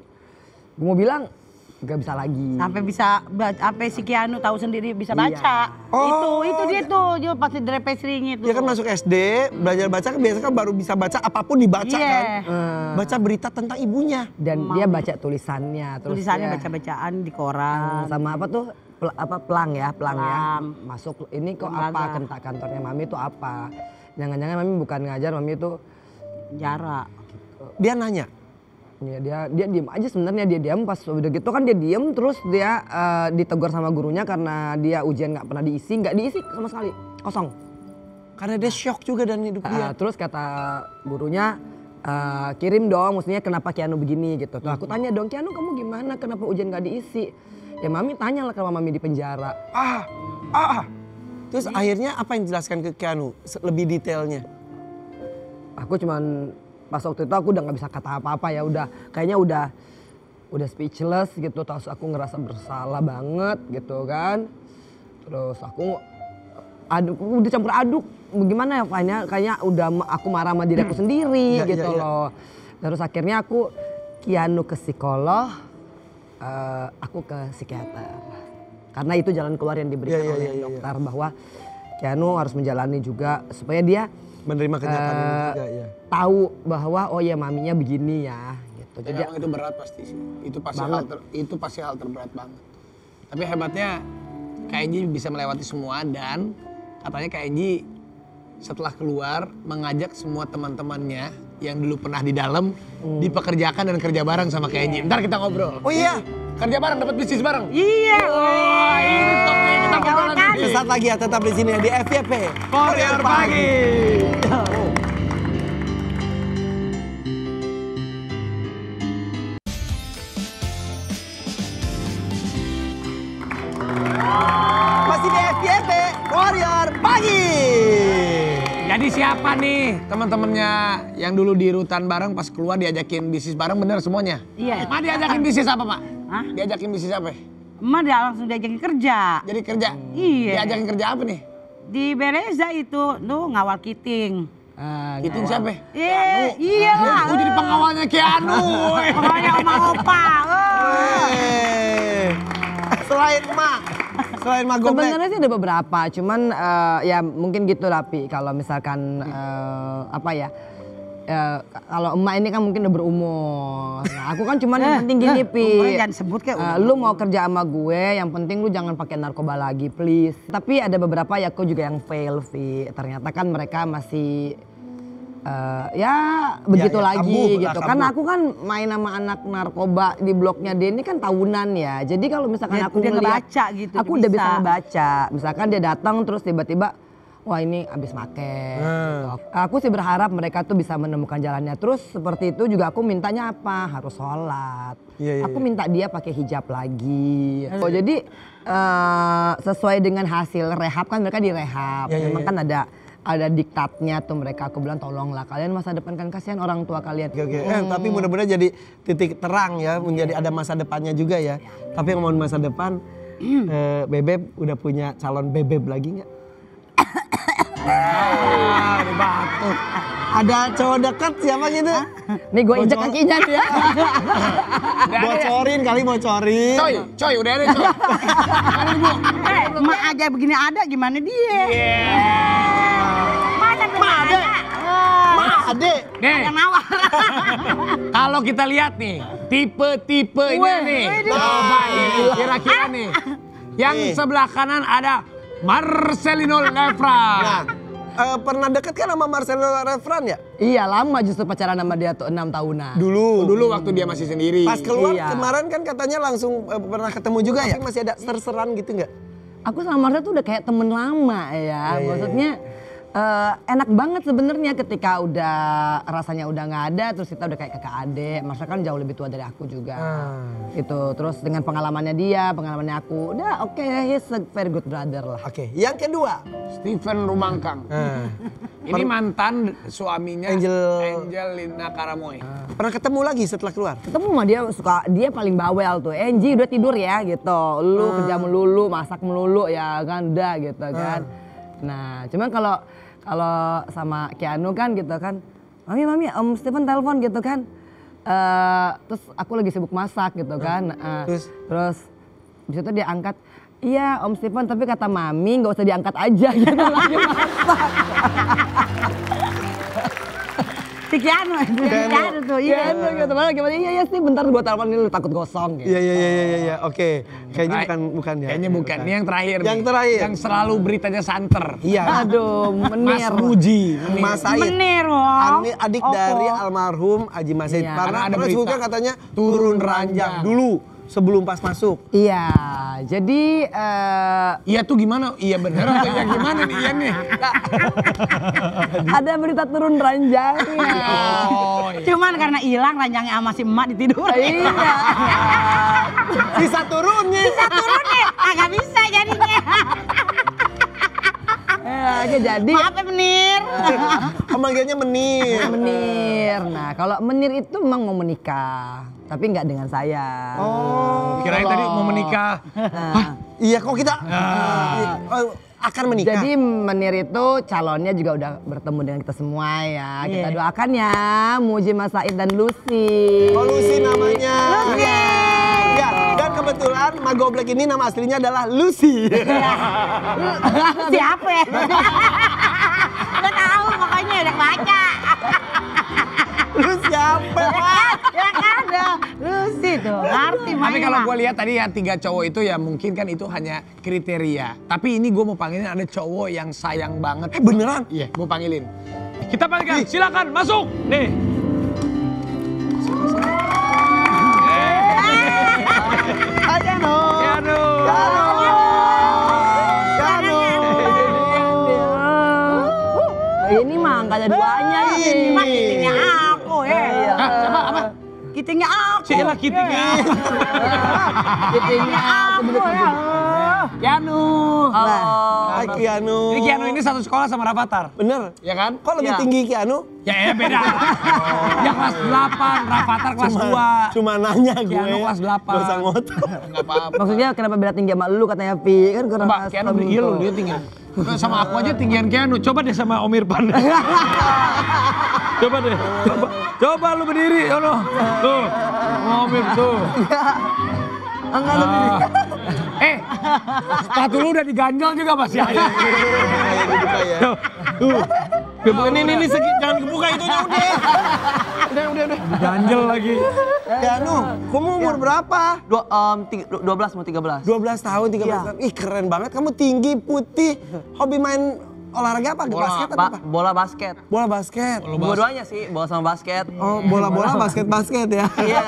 gue mau bilang gak bisa lagi. Sampai bisa ba- sampai si Keanu tahu sendiri bisa Iya. baca. Oh, itu itu dia tuh, dia pasti dari pesrinya itu. Dia kan masuk S D, belajar baca kan biasanya kan baru bisa baca apapun dibaca Iya. kan. Uh, Baca berita tentang ibunya. dan dia baca tulisannya. Terus Tulisannya dia- baca-bacaan di koran. sama apa tuh pel- apa pelang ya pelang, ya Pelang. masuk ini kok Lembaga. apa kentak kantornya mami itu apa, jangan-jangan mami bukan ngajar, mami itu Jarak. Dia nanya, ya dia dia diem aja sebenarnya, dia diam pas udah gitu kan dia diem terus dia eh, ditegur sama gurunya karena dia ujian nggak pernah diisi, nggak diisi sama sekali, kosong. karena dia shock juga dan hidup Eh, dia. terus kata gurunya, eh, kirim dong, maksudnya kenapa Keanu begini gitu. Tuh aku tanya dong, Keanu kamu gimana, kenapa ujian nggak diisi? Ya mami tanya lah kalau mami di penjara. Ah, ah, ah. Terus akhirnya apa yang dijelaskan ke Keanu se- lebih detailnya? Aku cuman pas waktu itu aku udah nggak bisa kata apa-apa, ya udah kayaknya udah udah speechless gitu, terus aku ngerasa bersalah banget gitu kan. Terus aku aduk, udah campur aduk, gimana ya kayaknya, kayaknya udah aku marah sama diri aku sendiri Ya, gitu ya, ya. loh. Terus akhirnya aku Kianu ke psikolog, uh, aku ke psikiater. Karena itu jalan keluar yang diberikan Ya, ya, oleh ya, ya, dokter bahwa Kianu harus menjalani juga supaya dia Menerima kenyataan uh, itu juga ya. tahu bahwa oh ya maminya begini ya gitu. Jadi Jadi emang itu berat pasti sih. Itu pasti Banget. hal ter- itu pasti hal terberat banget. Tapi hebatnya Kak Enji bisa melewati semua dan katanya Kak Enji setelah keluar mengajak semua teman-temannya yang dulu pernah di dalam Hmm. dipekerjakan dan kerja bareng sama Kak Enji. Ntar kita ngobrol. Oh iya, Kerja bareng dapat bisnis bareng. Iya. Wah, ini top nih kita bakalan kan? nih. sesaat lagi ya tetap di sini ya di F Y P. Koreor Pagi. Masih di F Y P Koreor Pagi. Jadi siapa nih teman-temannya yang dulu di rutan bareng pas keluar diajakin bisnis bareng bener semuanya? Iya. Ma diajakin bisnis apa, Mak? Hah? Diajakin bisnis apa? Emak dia langsung diajakin kerja. Jadi kerja? Iya. Diajakin kerja apa nih? Di Bereza itu, tuh ngawal kiting. ah, Kiting siapa? Eh, iya lah. Oh, jadi pengawalnya Kianu. Pokoknya oma opa. Oh. Eh, Selain Mak, selain Mak Gomez. sebenarnya sih ada beberapa, cuman eh, ya mungkin gitu lah Pi. Kalau misalkan eh, apa ya, eh, kalau emak ini kan mungkin udah berumur. Nah, aku kan cuman yang penting gini Pi. Umurnya jangan sebut kayak Eh, lu mau kerja sama gue, yang penting lu jangan pakai narkoba lagi please. Tapi ada beberapa ya aku juga yang fail Pi. Ternyata kan mereka masih eh, ya begitu ya, lagi kambuh lah, gitu. kambuh. Karena aku kan main sama anak narkoba di bloknya dia ini kan tahunan ya. Jadi kalau misalkan Dia- aku dia ngeliat, ngebaca gitu, aku dia udah bisa. bisa ngebaca. Misalkan dia datang terus tiba-tiba, wah ini abis make. Gitu. Aku sih berharap mereka tuh bisa menemukan jalannya. Terus seperti itu juga aku mintanya apa? Harus sholat. Iya, iya, aku iya. minta dia pakai hijab lagi. Oh, jadi eh, sesuai dengan hasil rehab kan mereka direhab. Iya, iya, Memang iya. kan ada ada diktatnya tuh mereka. Aku bilang tolonglah kalian masa depan kan kasihan orang tua kalian. Oke, oke. Eh, tapi mudah-mudahan jadi titik terang ya, menjadi ada masa depannya juga ya. Tapi ngomongin masa depan, eh, Bebeb udah punya calon Bebeb lagi nggak? Ah, udah batuk. Ada cowok dekat siapa gitu? Nih gue injek Bocor. kakinya dia. Bocorin kali bocorin. Coy, coy udah ada coy. Ada ibu. Eh, emak aja begini ada gimana dia? Masa Ma ada. Ma ada. Nih, Yang nawar. kalau kita lihat nih, tipe-tipenya Wih, nih. wih, Coba ini, kira-kira nih. Yang Nih. sebelah kanan ada Marcelino Lefra. Nah, eh, pernah deket kan sama Marcelo Refran ya? Iya lama justru pacaran sama dia tuh enam tahunan. Dulu. Dulu waktu dia masih sendiri. Pas keluar Iya. kemarin kan katanya langsung eh, pernah ketemu juga ya? Masih ada serseran gitu nggak? Aku sama Marcel tuh udah kayak temen lama ya. Iya, iya, Maksudnya eh, enak banget sebenarnya ketika udah rasanya udah nggak ada, terus kita udah kayak kakak adik. Marcel kan jauh lebih tua dari aku juga. Ah. Gitu. Terus dengan pengalamannya dia, pengalamannya aku, udah oke, he's a very good brother lah. Oke, yang kedua. Steven Rumangkang. Nah, Ini mantan suaminya Angel- Angelina Karamoy. pernah ketemu lagi setelah keluar? Ketemu sama dia suka, dia paling bawel tuh. Enji udah tidur ya gitu. Lu kerja melulu, masak melulu ya kan udah gitu kan. Nah, cuman kalau kalau sama Kianu kan gitu kan. Mami, mami, Om Steven telepon gitu kan. Eh, terus aku lagi sibuk masak gitu kan. Eh, Terus? terus bisa tuh dia angkat. Iya Om Steven, tapi kata Mami nggak usah diangkat aja gitu lagi masak. Si Kianu, si Kianu tuh. Iya. Kianu gitu, malah gimana? Iya iya sih, bentar gua telepon ini lu takut gosong gitu. Iya iya iya iya iya. Oke. Kayaknya bukan bukan ya. Kayaknya bukan. Ini yang terakhir Yang nih. terakhir. Yang selalu beritanya santer. Iya. Aduh, Mas menir. Muji. Menir. Mas Said. Menir, Wong. Ani- adik Opo. dari almarhum Haji Mas Said. Iya. Karena Karena ada terus berita. juga katanya turun ranjang dulu sebelum pas masuk. Iya, jadi eh, Iya tuh gimana? Iya bener atau iya gimana nih? Iya nih. ada berita turun ranjangnya. Oh, iya. Cuman karena hilang ranjangnya sama si emak ditidur. Iya. Bisa turunnya. Bisa turun nih, agak bisa jadinya. Ya, oke, jadi Maaf ya Menir. Pemanggilnya menir. menir. Nah, kalau menir itu memang mau menikah. tapi nggak dengan saya. Oh, Kirain tadi mau menikah. Nah, iya kok kita oh, akan menikah. jadi Menir itu calonnya juga udah bertemu dengan kita semua ya. Kita Iya. doakan ya Muji, Mas Said dan Lucy. Oh, Lucy namanya. Lucy. Ya, dan kebetulan Magoblek ini nama aslinya adalah Lucy. Siapa ya? Udah tahu pokoknya udah baca. Lu siapa? Ya kan ada Lucy tuh, ngerti Tapi main kalau mah. gue lihat tadi ya tiga cowok itu ya mungkin kan itu hanya kriteria. Tapi ini gue mau panggilin ada cowok yang sayang banget. Eh beneran? Iya, gue panggilin. Kita panggilkan, silakan masuk. Nih. Aja no. Keanu. Keanu. Ini mah angkanya duanya Ini ini. mah kitingnya aku ya. Hah, siapa apa? Kitingnya aku. Cila kitingnya. Kitingnya aku ya. Keanu. Hai Keanu. Ini Keanu ini satu sekolah sama Rafathar. Bener? Ya kan? Kok lebih Iya. tinggi Keanu? Ya, ya beda. Yang kelas delapan, Rafathar kelas dua. Cuma nanya gue. Keanu kelas delapan. Gak usah ngotot. Enggak apa-apa. Maksudnya kenapa beda tinggi sama lu katanya Pi? Kan kurang Coba Keanu beri iya loh dia tinggi. Sama aku aja tinggian Keanu. Coba deh sama Om Irfan. Coba deh. Coba. Coba lu berdiri. Yono. Tuh. Om Irfan tuh. Enggak lebih. Eh, sepatu lu udah diganjel juga masih ada. Dibuka ya. Tuh. Tuh. Ini, ini, ini, segi, jangan kebuka itunya udah. Udah, udah, udah. Ganjel lagi. Keanu, kamu umur berapa? Dua, um, tiga, dua belas mau tiga belas. dua belas tahun, tiga belas Iya. tahun. Ih keren banget, kamu tinggi, putih. Hobi main olahraga apa? Bola, Basket atau ba- apa? bola basket. Bola basket. Dua-duanya sih, bola sama basket. Oh, bola-bola, basket-basket ya. Iya,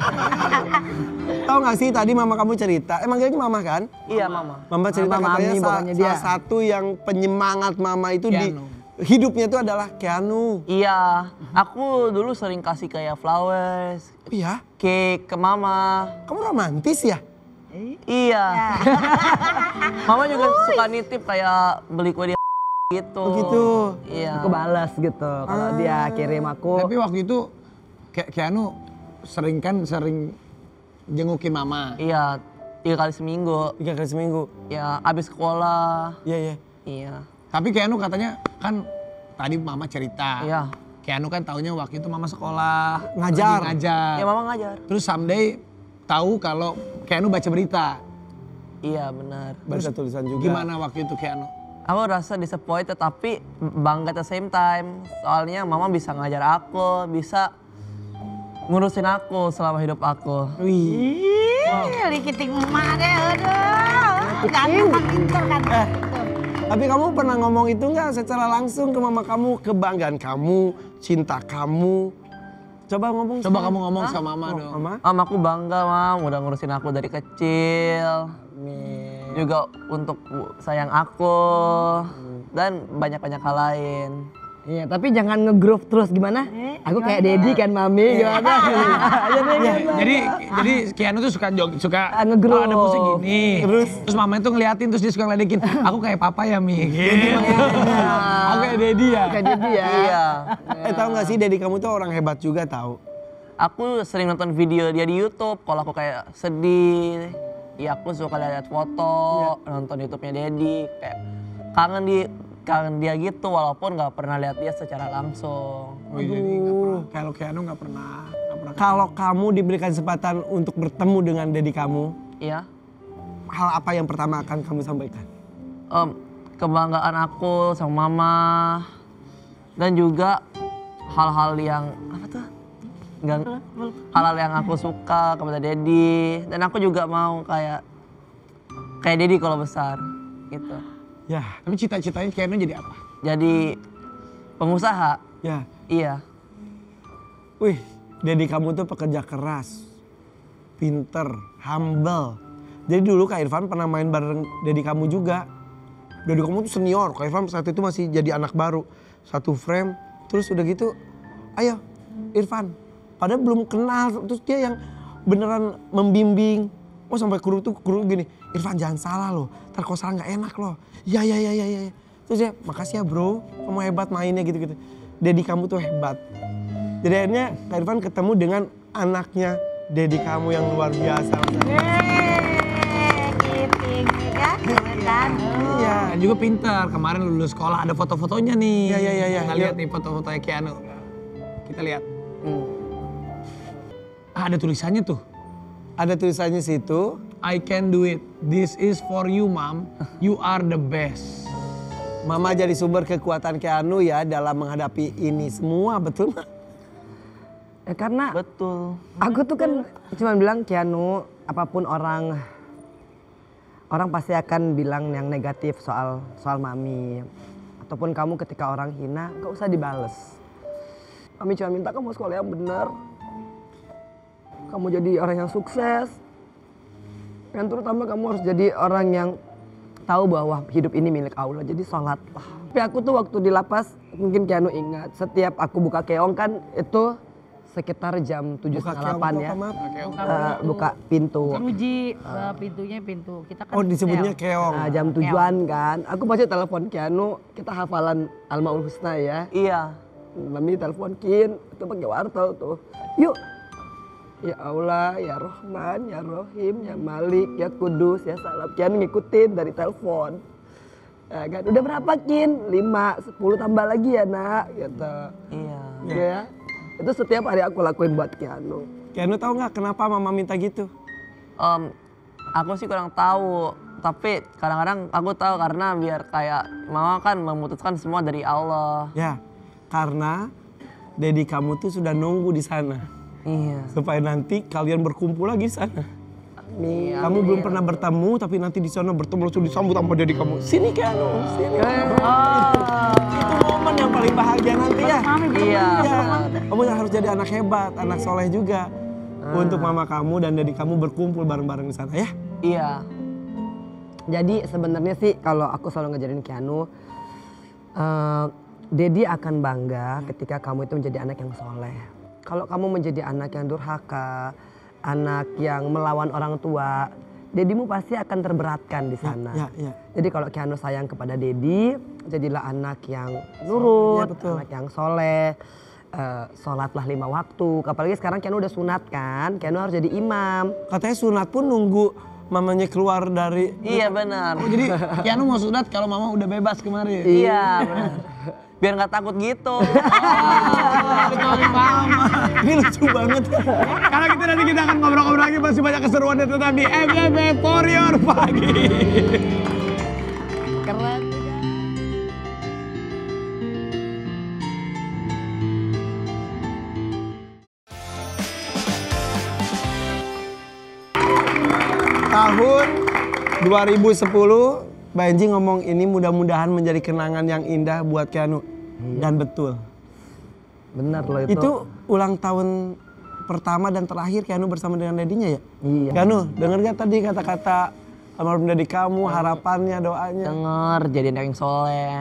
Tahu nggak sih tadi mama kamu cerita, emang manggilnya mama kan? iya mama. Mama cerita Mama, katanya Mami, sa- pokoknya dia. salah satu yang penyemangat mama itu di Keanu. hidupnya itu adalah Keanu. Iya, aku dulu sering kasih kayak flowers, Iya, cake ke mama. kamu romantis ya? Iya. Mama juga suka nitip kayak beli kue dia gitu. Begitu. Iya. Aku balas gitu kalau dia kirim aku. Tapi waktu itu Ke- Keanu sering kan sering jengukin mama. Iya, tiga kali seminggu. Tiga kali seminggu. Ya, abis sekolah. Iya, iya. Iya. Tapi Keanu katanya kan tadi mama cerita. Iya. Keanu kan taunya waktu itu mama sekolah. Ngajar. lagi ngajar. Ya mama ngajar. Terus someday tahu kalau Keanu baca berita. Iya benar. Baca tulisan juga. Gimana waktu itu Keanu? Aku rasa disappointed tapi bangga at the same time. Soalnya mama bisa ngajar aku, bisa ngurusin aku selama hidup aku. Wih. Ih, likiting emak deh, aduh. Ganteng kan pinter kan. Tapi kamu pernah ngomong itu nggak secara langsung ke mama kamu, kebanggaan kamu, cinta kamu? Coba ngomong. Coba kamu ngomong sama mama dong. Mama. Mam, aku bangga mam, udah ngurusin aku dari kecil. Juga untuk sayang aku dan banyak-banyak hal lain. Iya, tapi jangan nge-groove terus gimana? Aku kayak Dedi kan Mami gimana? Jadi Jadi jadi Keanu tuh suka jog, suka Ah, nge-groove. oh, ada musik gini. Terus? terus mamanya tuh ngeliatin terus dia suka ngeledekin. Aku kayak papa ya Mi. Gitu. Aku kayak Dedi ya. kayak Dedi ya. Iya. Eh tahu nggak sih, Dedi kamu tuh orang hebat juga tahu. Aku sering nonton video dia di YouTube. Kalau aku kayak sedih, ya aku suka lihat foto, nonton YouTube-nya Dedi. Kayak kangen di kangen dia gitu, walaupun nggak pernah lihat dia secara langsung. Oh, jadi nggak pernah. Kalau Keanu nggak pernah. Nggak pernah. Kalau kamu diberikan kesempatan untuk bertemu dengan Dedi kamu, Iya. hal apa yang pertama akan kamu sampaikan? Em, kebanggaan aku sama mama dan juga hal-hal yang apa tuh? Enggak, hal-hal yang aku suka kepada Dedi dan aku juga mau kayak kayak Dedi kalau besar gitu. Ya, Tapi cita-citanya Keanu jadi apa? Jadi pengusaha. ya. Iya. Wih, Dedi kamu tuh pekerja keras, pinter, humble. Jadi dulu Kak Irfan pernah main bareng Dedi kamu juga. Dedi kamu tuh senior, Kak Irfan saat itu masih jadi anak baru. Satu frame, terus udah gitu, ayo Irfan. Padahal belum kenal, terus dia yang beneran membimbing. Oh sampai kru tuh kru gini, Irfan jangan salah loh, ntar kalau salah gak enak loh. Ya ya ya ya ya. Terus dia, makasih ya bro, kamu hebat mainnya gitu-gitu. Dedi kamu tuh hebat. Jadi akhirnya Kak Irfan ketemu dengan anaknya Dedi kamu yang luar biasa. Keeping ya, kan? Iya. Dan juga pintar, kemarin lulus sekolah ada foto-fotonya nih. Iya, iya, iya, iya. Kita lihat nih foto-fotonya Keanu. Kita lihat. Hmm. Ah, ada tulisannya tuh. Ada tulisannya situ. I can do it. This is for you, Mom. You are the best. Mama jadi sumber kekuatan Keanu ya dalam menghadapi ini semua, betul nggak? Ya, karena Betul. aku tuh kan cuma bilang Keanu, apapun orang orang pasti akan bilang yang negatif soal soal mami. Ataupun kamu ketika orang hina, gak usah dibales. Mami cuma minta kamu sekolah yang benar. Kamu jadi orang yang sukses. Dan terutama kamu harus jadi orang yang tahu bahwa hidup ini milik Allah. Jadi sholatlah. Tapi aku tuh waktu di lapas, mungkin Keanu ingat, setiap aku buka keong kan itu sekitar jam tujuh Buka setengah keong delapan tuh ya. apa, Mat? Eh, buka pintu. Uji uh, pintunya pintu. Kita kan Oh disebutnya keong. Nah, jam tujuan kan. Aku pasti telepon Keanu, kita hafalan Al-Maul Husna ya. Iya. Mami telepon Kin, itu pakai wartel tuh. Yuk. Ya Allah, ya Rahman, ya Rahim, ya Malik, ya Kudus, ya Salam. Keanu ngikutin dari telepon. Ya kan, udah berapa Kin? Lima, sepuluh tambah lagi ya nak. Gitu. Iya. Ya. Itu setiap hari aku lakuin buat Keanu. Keanu tahu nggak kenapa mama minta gitu? Em, aku sih kurang tahu, tapi kadang-kadang aku tahu karena biar kayak mama kan memutuskan semua dari Allah. Ya, karena Dedi kamu tuh sudah nunggu di sana. Iya. Supaya nanti kalian berkumpul lagi di sana. Amin. Kamu belum pernah bertemu, tapi nanti di sana bertemu langsung disambut sama Dedi kamu. Sini Keanu, sini. Itu momen yang paling bahagia nanti ya. Iya. Iya. Kamu harus jadi anak hebat, anak soleh juga. Untuk mama kamu dan Dedi kamu berkumpul bareng-bareng di sana ya. Iya. Jadi sebenarnya sih kalau aku selalu ngajarin Keanu, uh, Dedi akan bangga ketika kamu itu menjadi anak yang soleh. Kalau kamu menjadi anak yang durhaka, anak yang melawan orang tua, Dedimu pasti akan terberatkan di sana. Ya, ya, ya. Jadi kalau Keanu sayang kepada Dedi, jadilah anak yang nurut, Ya, betul. anak yang soleh, uh, sholatlah lima waktu. Apalagi sekarang Keanu udah sunat kan, Keanu harus jadi imam. Katanya sunat pun nunggu mamanya keluar dari. Iya benar. Oh, jadi Keanu mau sunat kalau mama udah bebas kemarin. Iya benar. Biar nggak takut gitu. Ini lucu banget. Karena kita nanti kita akan ngobrol-ngobrol lagi, masih banyak keseruan dan tetap di F Y P For Your Pagi. Keren. Tahun dua ribu sepuluh, Mbak Enji ngomong ini mudah-mudahan menjadi kenangan yang indah buat Keanu. Dan betul. Benar loh itu. Itu ulang tahun pertama dan terakhir Keanu bersama dengan dedinya ya? Iya. Keanu, denger gak tadi kata-kata almarhum dedi kamu, harapannya, doanya? Denger jadi anak yang soleh.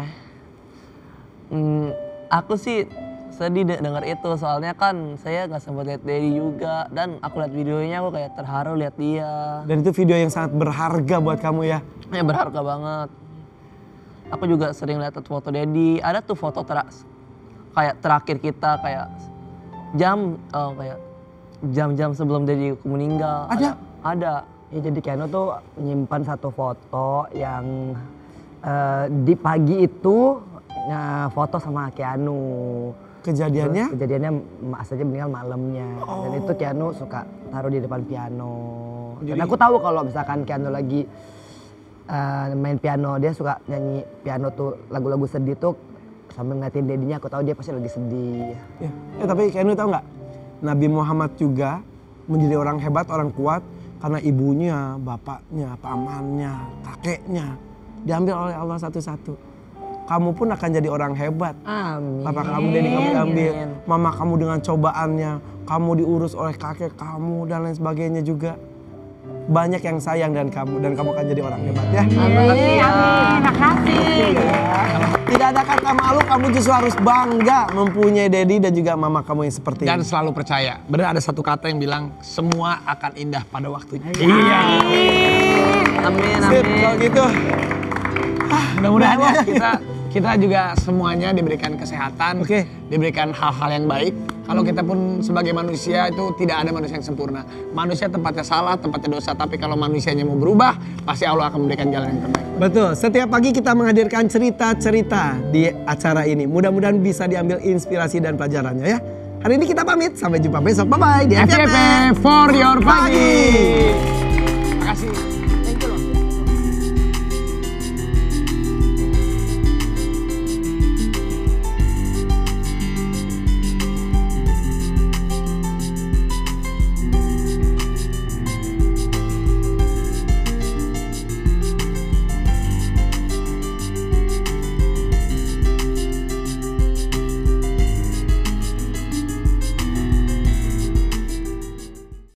Hmm, aku sih sedih de- denger itu soalnya kan saya nggak sempat lihat Dedi juga dan aku lihat videonya aku kayak terharu lihat dia. Dan itu video yang sangat berharga buat kamu ya? Ya berharga banget. Aku juga sering lihat foto Dedi. Ada tuh foto ter- kayak terakhir kita kayak jam oh, kayak jam-jam sebelum Dedi meninggal. Ada? Ada. Ya, jadi Keanu tuh menyimpan satu foto yang eh, di pagi itu eh, foto sama Keanu. Kejadiannya? Terus kejadiannya Mas aja meninggal malamnya. Dan itu Keanu suka taruh di depan piano. Dan aku tahu kalau misalkan Keanu lagi uh, main piano, dia suka nyanyi piano tuh lagu-lagu sedih tuh sambil ngeliatin dedinya, aku tahu dia pasti lagi sedih. Ya, ya tapi Keanu tahu nggak? Nabi Muhammad juga menjadi orang hebat, orang kuat karena ibunya, bapaknya, pamannya, kakeknya diambil oleh Allah satu-satu. Kamu pun akan jadi orang hebat. Amin. Papa kamu, Dedi kamu diambil, mama kamu dengan cobaannya, kamu diurus oleh kakek kamu dan lain sebagainya juga. Banyak yang sayang dan kamu dan kamu akan jadi orang hebat ya. Amin, amin, makasih. Tidak ada kata malu, kamu justru harus bangga mempunyai Dedi dan juga mama kamu yang seperti Dan ini. selalu percaya. Benar ada satu kata yang bilang semua akan indah pada waktunya. Iya. Amin Sip, amin. kalau gitu. Mudah-mudahan ya kita kita juga semuanya diberikan kesehatan, Oke. diberikan hal-hal yang baik, Kalau kita pun sebagai manusia itu tidak ada manusia yang sempurna. Manusia tempatnya salah, tempatnya dosa. Tapi kalau manusianya mau berubah, pasti Allah akan memberikan jalan yang terbaik. Betul, setiap pagi kita menghadirkan cerita-cerita di acara ini. Mudah-mudahan bisa diambil inspirasi dan pelajarannya ya. Hari ini kita pamit, sampai jumpa besok. Bye-bye di F Y P for your pagi.